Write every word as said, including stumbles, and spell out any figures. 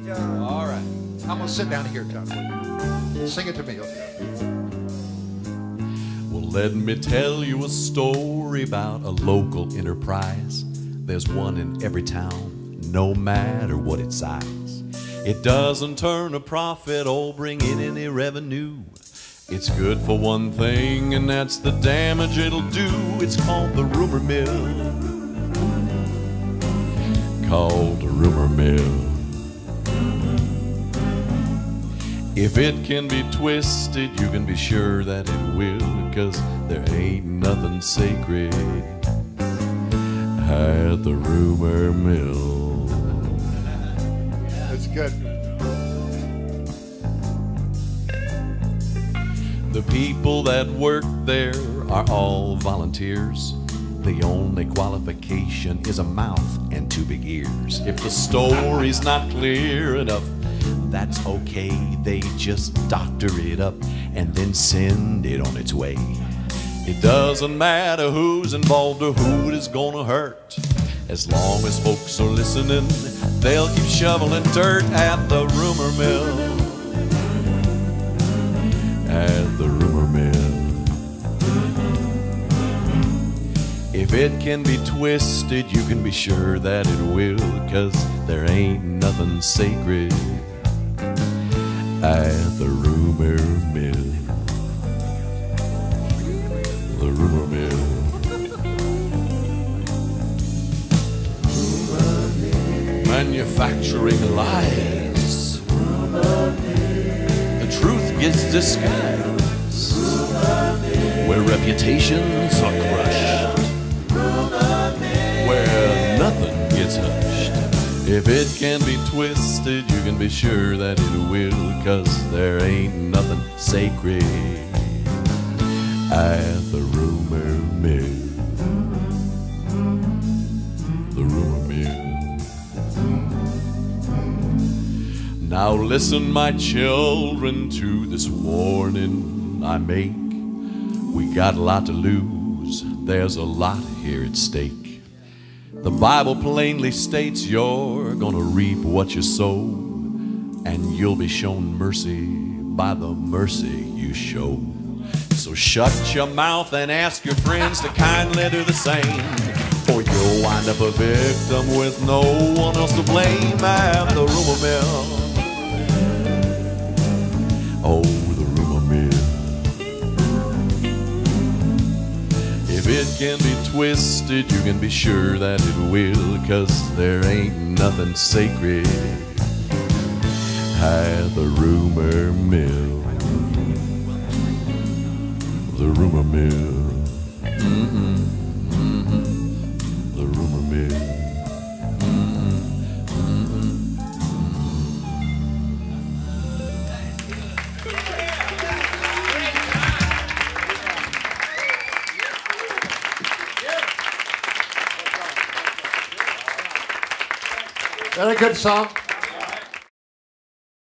All right. I'm going to sit down here, John. Sing it to me. Well, let me tell you a story about a local enterprise. There's one in every town, no matter what its size. It doesn't turn a profit or bring in any revenue. It's good for one thing, and that's the damage it'll do. It's called the Rumormill. Called the Rumormill. If it can be twisted, you can be sure that it will, 'cause there ain't nothing sacred at the Rumormill. That's good. The people that work there are all volunteers. The only qualification is a mouth and two big ears. If the story's not clear enough, that's okay. They just doctor it up and then send it on its way. It doesn't matter who's involved or who it is gonna hurt. As long as folks are listening, they'll keep shoveling dirt at the Rumormill. At the Rumormill. If it can be twisted, you can be sure that it will, 'cause there ain't nothing sacred at the Rumormill. The Rumormill. Manufacturing lies. The truth gets disguised. Where reputations are crushed. Where nothing gets hushed. If it can be twisted, you can be sure that it will, 'cause there ain't nothing sacred at the Rumormill. The Rumormill. Now listen, my children, to this warning I make. We got a lot to lose. There's a lot here at stake. The Bible plainly states you're gonna reap what you sow, and you'll be shown mercy by the mercy you show. So shut your mouth and ask your friends to kindly do the same, or you'll wind up a victim with no one else to blame at the Rumormill. Oh, the Rumormill. If it can be twisted, you can be sure that it will, 'cause there ain't nothing sacred at the Rumormill. The Rumormill. Mm-mm, mm-mm. The Rumormill. Mm-mm, mm-mm. Very good song.